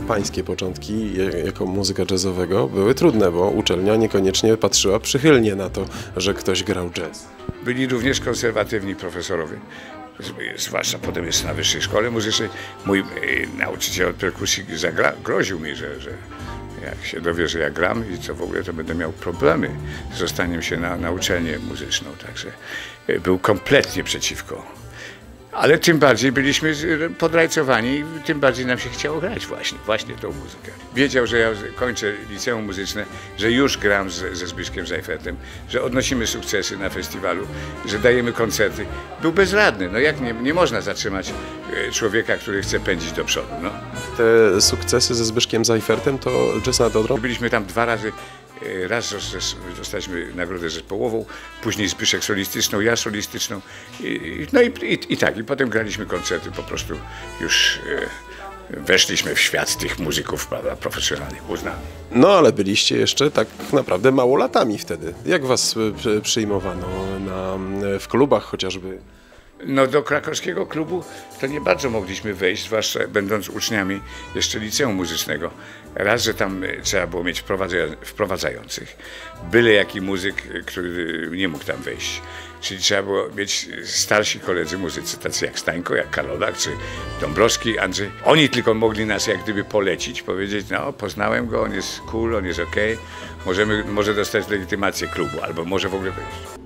pańskie początki jako muzyka jazzowego były trudne, bo uczelnia niekoniecznie patrzyła przychylnie na to, że ktoś grał jazz. Byli również konserwatywni profesorowie, zwłaszcza potem jest na wyższej szkole muzycznej. Mój nauczyciel od perkusji groził mi, że jak się dowie, że ja gram i co w ogóle, to będę miał problemy z dostaniem się na uczelnię muzyczną. Także był kompletnie przeciwko. Ale tym bardziej byliśmy podrajcowani i tym bardziej nam się chciało grać właśnie tą muzykę. Wiedział, że ja kończę liceum muzyczne, że już gram ze Zbyszkiem Zajfertem, że odnosimy sukcesy na festiwalu, że dajemy koncerty. Był bezradny. No jak nie można zatrzymać człowieka, który chce pędzić do przodu. No. Te sukcesy ze Zbyszkiem Zajfertem to Jazz nad Odrą? Byliśmy tam 2 razy. Raz dostaliśmy nagrodę zespołową, później Zbyszek solistyczną, ja solistyczną. I potem graliśmy koncerty, po prostu już weszliśmy w świat tych muzyków, prawda, profesjonalnych, uznanych. No ale byliście jeszcze tak naprawdę mało latami wtedy. Jak was przyjmowano w klubach chociażby? No do krakowskiego klubu to nie bardzo mogliśmy wejść, zwłaszcza będąc uczniami jeszcze liceum muzycznego. Raz, że tam trzeba było mieć wprowadzających. Byle jaki muzyk, który nie mógł tam wejść. Czyli trzeba było mieć starsi koledzy muzycy, tacy jak Stańko, jak Kalowak, czy Dąbrowski, Andrzej. Oni tylko mogli nas jak gdyby polecić, powiedzieć, no poznałem go, on jest cool, on jest okej, może dostać legitymację klubu, albo może w ogóle wejść.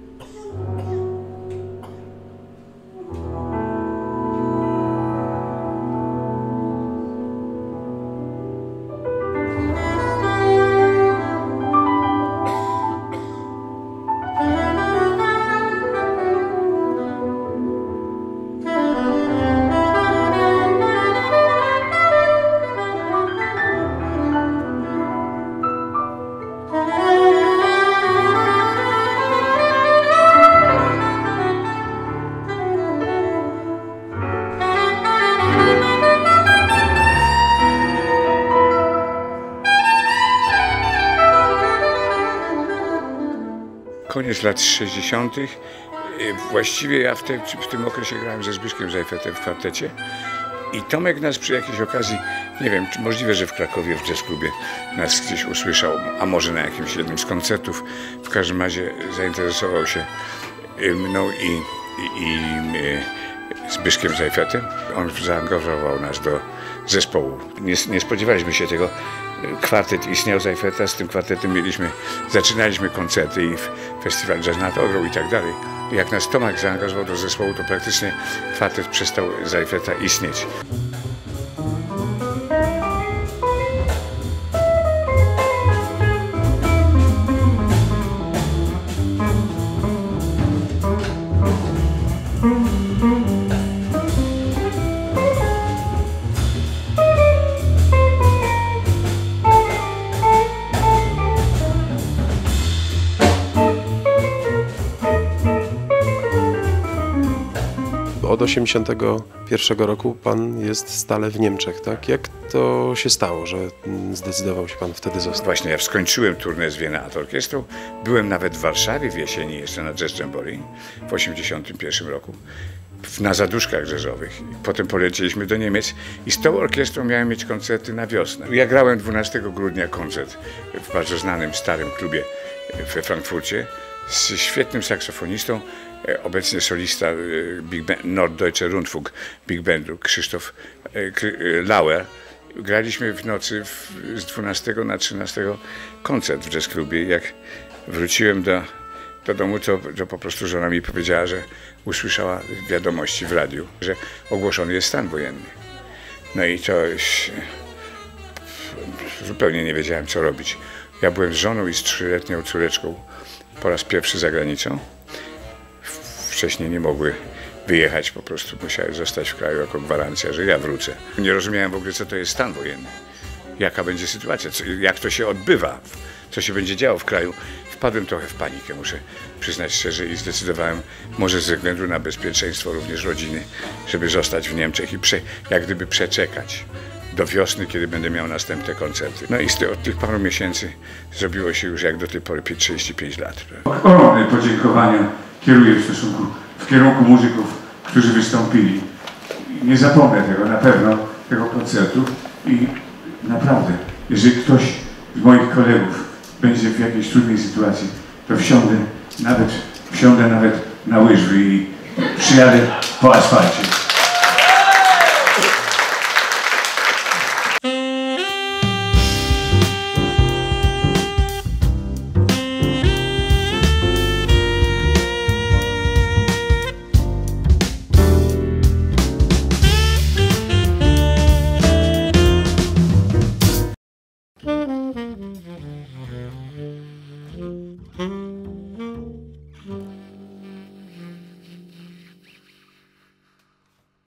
Koniec lat 60. Właściwie ja w tym okresie grałem ze Zbyszkiem Zajfertem w kwartecie i Tomek nas przy jakiejś okazji, nie wiem, możliwe, że w Krakowie w jazz klubie nas gdzieś usłyszał, a może na jakimś jednym z koncertów. W każdym razie zainteresował się mną i Zbyszkiem Zajfertem. On zaangażował nas do zespołu. Nie spodziewaliśmy się tego. Kwartet istniał Zajferta, z tym kwartetem zaczynaliśmy koncerty i festiwal Jazz nad Odrą i tak dalej. Jak nas Tomek zaangażował do zespołu, to praktycznie kwartet przestał Zajferta istnieć. Od 1981 roku pan jest stale w Niemczech, tak? Jak to się stało, że zdecydował się pan wtedy zostać? Właśnie, ja skończyłem turnę z Vienna Art Orchestrą. Byłem nawet w Warszawie w jesieni jeszcze na Jazz Jamboree w 1981 roku. Na zaduszkach jazzowych. Potem polecieliśmy do Niemiec i z tą orkiestrą miałem mieć koncerty na wiosnę. Ja grałem 12 grudnia koncert w bardzo znanym starym klubie we Frankfurcie z świetnym saksofonistą, obecnie solista Big Band, Norddeutsche Rundfunk Big Bandu, Krzysztof Lauer. Graliśmy w nocy z 12 na 13 koncert w jazz klubie. Jak wróciłem do domu, to po prostu żona mi powiedziała, że usłyszała wiadomości w radiu, że ogłoszony jest stan wojenny. No i to zupełnie nie wiedziałem, co robić. Ja byłem z żoną i z 3-letnią córeczką po raz pierwszy za granicą. Wcześniej nie mogły wyjechać, po prostu musiały zostać w kraju jako gwarancja, że ja wrócę. Nie rozumiałem w ogóle, co to jest stan wojenny, jaka będzie sytuacja, jak to się odbywa, co się będzie działo w kraju. Wpadłem trochę w panikę, muszę przyznać szczerze, i zdecydowałem, może ze względu na bezpieczeństwo również rodziny, żeby zostać w Niemczech i jak gdyby przeczekać do wiosny, kiedy będę miał następne koncerty. No i od tych paru miesięcy zrobiło się już jak do tej pory 35 lat. Ogromne podziękowania kieruję w kierunku muzyków, którzy wystąpili. Nie zapomnę tego na pewno, tego koncertu i naprawdę, jeżeli ktoś z moich kolegów będzie w jakiejś trudnej sytuacji, to wsiądę nawet na łyżwy i przyjadę po asfalcie.